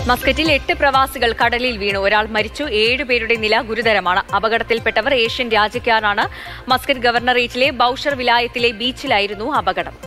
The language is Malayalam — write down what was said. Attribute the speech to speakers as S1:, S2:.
S1: മസ്കറ്റിൽ 8 പ്രവാസികൾ കടലിൽ വീണു. ഒരാൾ മരിച്ചു. 7 പേരുടെ നില ഗുരുതരമാണ്. അപകടത്തിൽപ്പെട്ടവർ ഏഷ്യൻ രാജ്യക്കാരാണ്. മസ്കറ്റ് ഗവർണറേറ്റിലെ ബൌഷർ വിലായത്തിലെ ബീച്ചിലായിരുന്നു അപകടം.